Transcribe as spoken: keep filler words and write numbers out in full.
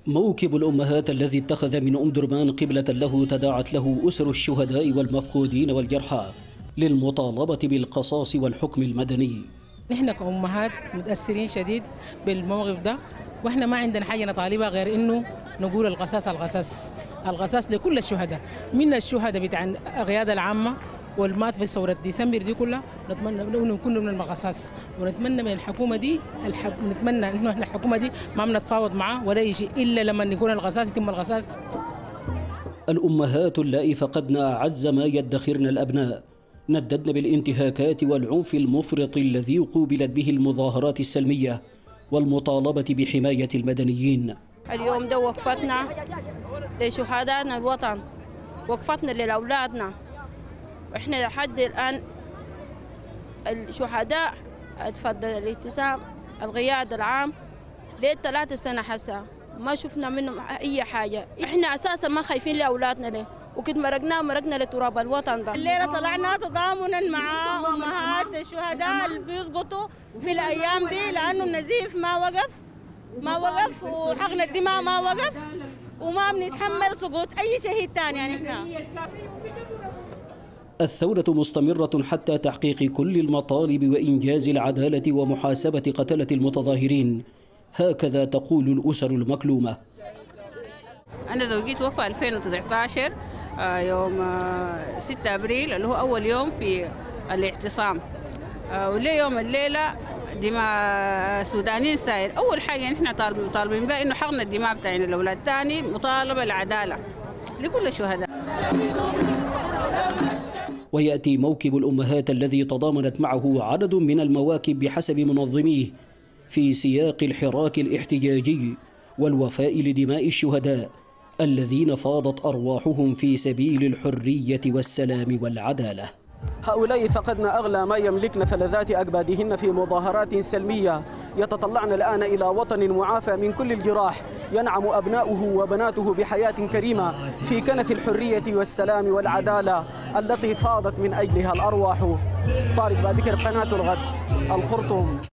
موكب الأمهات الذي اتخذ من أم درمان قبلة له تداعت له أسر الشهداء والمفقودين والجرحى للمطالبة بالقصاص والحكم المدني. نحن كأمهات متأثرين شديد بالموقف ده، واحنا ما عندنا حاجة نطالبها غير انه نقول القصاص القصاص القصاص لكل الشهداء، من الشهداء بتاع القيادة العامة والمات في ثورة ديسمبر دي كلها، نتمنى انه نكون من القصاص، ونتمنى من الحكومة دي الحك... نتمنى انه احنا الحكومة دي ما بنتفاوض معاه ولا شيء الا لما يكون القصاص يتم القصاص. الأمهات اللائي فقدن أعز ما يدخرن الأبناء نددن بالانتهاكات والعنف المفرط الذي قوبلت به المظاهرات السلمية والمطالبة بحماية المدنيين. اليوم ده وقفتنا لشهدائنا الوطن، وقفتنا لأولادنا. احنا لحد الآن الشهداء اتفضل الاتسام القيادة العام ليه ثلاث سنة حسا ما شفنا منهم أي حاجة. احنا أساسا ما خايفين لأولادنا ليه، وكد مرقنا مرقنا لتراب الوطن ده. الليلة طلعنا تضامنا مع أمهات الشهداء اللي بيسقطوا في الأيام دي، لأنه النزيف ما وقف ما وقف وحقن الدماء ما وقف، وما بنتحمل سقوط أي شهيد ثاني. يعني احنا الثورة مستمرة حتى تحقيق كل المطالب وإنجاز العدالة ومحاسبة قتلة المتظاهرين، هكذا تقول الأسر المكلومة. أنا زوجي توفى ألفين وتسعة عشر يوم ستة أبريل اللي هو أول يوم في الاعتصام، وليه يوم الليلة دماء سودانيين ساير. أول حاجة نحن طالبين بها إنه حقن الدماء بتاعنا الأولاد، ثاني مطالبة العدالة لكل الشهداء. ويأتي موكب الأمهات الذي تضامنت معه عدد من المواكب بحسب منظميه في سياق الحراك الاحتجاجي والوفاء لدماء الشهداء الذين فاضت أرواحهم في سبيل الحرية والسلام والعدالة. هؤلاء فقدن أغلى ما يملكن فلذات أكبادهن في مظاهرات سلمية، يتطلعن الآن إلى وطن معافى من كل الجراح ينعم أبناؤه وبناته بحياة كريمة في كنف الحرية والسلام والعدالة التي فاضت من أجلها الأرواح. طارق بابكر، قناة الغد، الخرطوم.